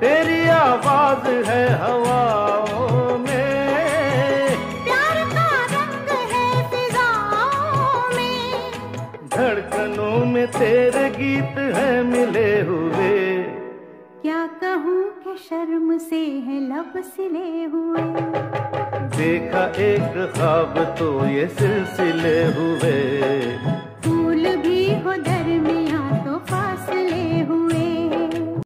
तेरी आवाज है हवाओं में, प्यार का रंग है फिजाओं में, धड़कनों में तेरे गीत है मिले हुए। क्या कहूँ कि शर्म से है लब सिले हुए। देखा एक ख्वाब तो ये सिलसिले हुए।